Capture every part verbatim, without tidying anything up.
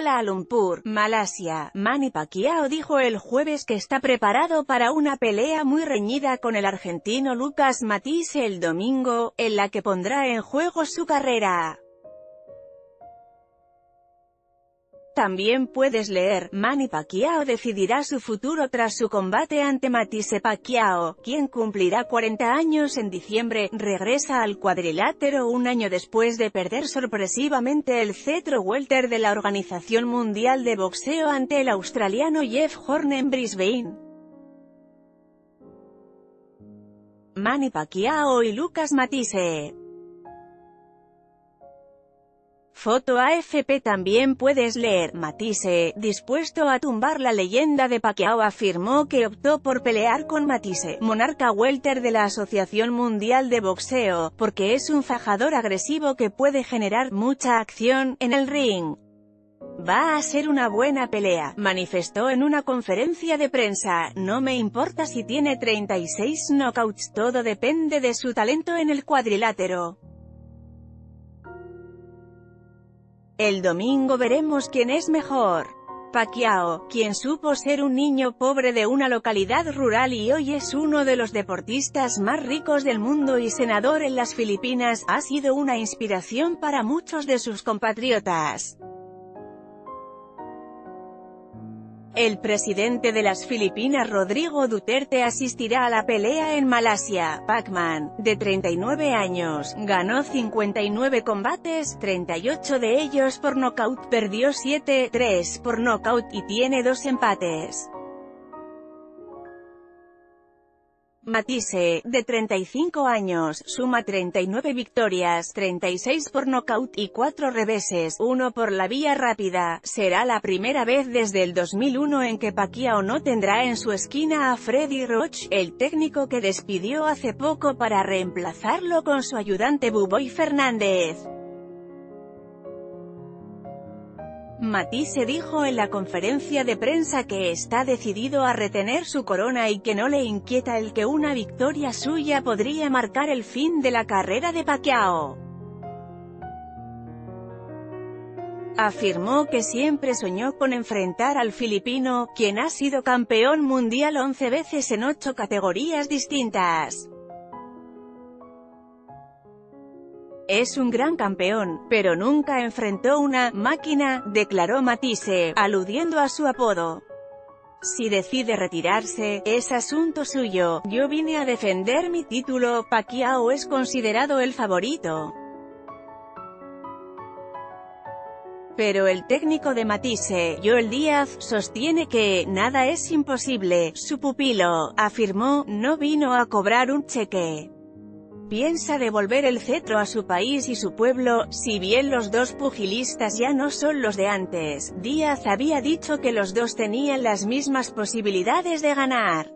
Kuala Lumpur, Malasia. Manny Pacquiao dijo el jueves que está preparado para una pelea muy reñida con el argentino Lucas Matthysse el domingo, en la que pondrá en juego su carrera. También puedes leer, Manny Pacquiao decidirá su futuro tras su combate ante Matthysse. Pacquiao, quien cumplirá cuarenta años en diciembre, regresa al cuadrilátero un año después de perder sorpresivamente el cetro welter de la Organización Mundial de Boxeo ante el australiano Jeff Horn en Brisbane. Manny Pacquiao y Lucas Matthysse. Foto A F P. También puedes leer, Matthysse, dispuesto a tumbar la leyenda de Pacquiao, afirmó que optó por pelear con Matthysse, monarca welter de la Asociación Mundial de Boxeo, porque es un fajador agresivo que puede generar mucha acción en el ring. Va a ser una buena pelea, manifestó en una conferencia de prensa. No me importa si tiene treinta y seis knockouts, todo depende de su talento en el cuadrilátero. El domingo veremos quién es mejor. Pacquiao, quien supo ser un niño pobre de una localidad rural y hoy es uno de los deportistas más ricos del mundo y senador en las Filipinas, ha sido una inspiración para muchos de sus compatriotas. El presidente de las Filipinas, Rodrigo Duterte, asistirá a la pelea en Malasia. Pacman, de treinta y nueve años, ganó cincuenta y nueve combates, treinta y ocho de ellos por nocaut, perdió siete, tres por nocaut, y tiene dos empates. Matthysse, de treinta y cinco años, suma treinta y nueve victorias, treinta y seis por nocaut y cuatro reveses, uno por la vía rápida. Será la primera vez desde el dos mil uno en que Pacquiao no tendrá en su esquina a Freddie Roach, el técnico que despidió hace poco para reemplazarlo con su ayudante Buboy Fernández. Matthysse dijo en la conferencia de prensa que está decidido a retener su corona y que no le inquieta el que una victoria suya podría marcar el fin de la carrera de Pacquiao. Afirmó que siempre soñó con enfrentar al filipino, quien ha sido campeón mundial once veces en ocho categorías distintas. Es un gran campeón, pero nunca enfrentó una máquina, declaró Matthysse, aludiendo a su apodo. Si decide retirarse, es asunto suyo. Yo vine a defender mi título. Pacquiao es considerado el favorito. Pero el técnico de Matthysse, Joel Díaz, sostiene que nada es imposible. Su pupilo, afirmó, no vino a cobrar un cheque. Piensa devolver el cetro a su país y su pueblo. Si bien los dos pugilistas ya no son los de antes, Díaz había dicho que los dos tenían las mismas posibilidades de ganar.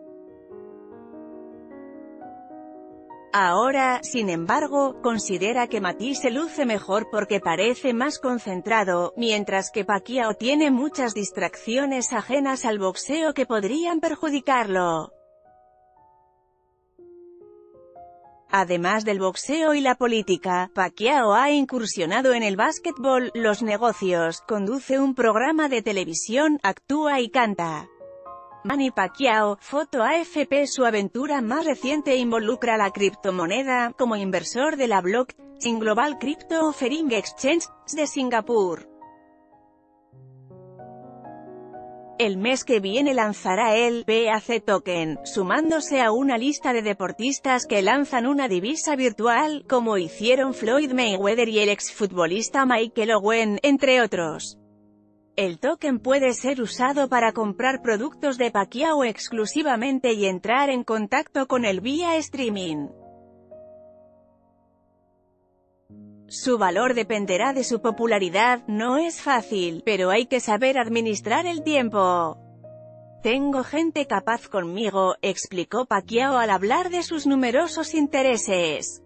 Ahora, sin embargo, considera que Matthysse luce mejor porque parece más concentrado, mientras que Pacquiao tiene muchas distracciones ajenas al boxeo que podrían perjudicarlo. Además del boxeo y la política, Pacquiao ha incursionado en el básquetbol, los negocios, conduce un programa de televisión, actúa y canta. Manny Pacquiao, foto A F P. Su aventura más reciente involucra la criptomoneda, como inversor de la blockchain Global Crypto Offering Exchange, de Singapur. El mes que viene lanzará el P A C Token, sumándose a una lista de deportistas que lanzan una divisa virtual, como hicieron Floyd Mayweather y el exfutbolista Michael Owen, entre otros. El token puede ser usado para comprar productos de Pacquiao exclusivamente y entrar en contacto con él vía streaming. Su valor dependerá de su popularidad. No es fácil, pero hay que saber administrar el tiempo. Tengo gente capaz conmigo, explicó Pacquiao al hablar de sus numerosos intereses.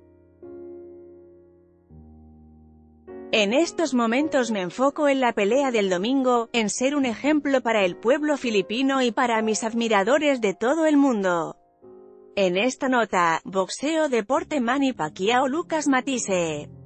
En estos momentos me enfoco en la pelea del domingo, en ser un ejemplo para el pueblo filipino y para mis admiradores de todo el mundo. En esta nota, boxeo deporte Manny Pacquiao Lucas Matthysse.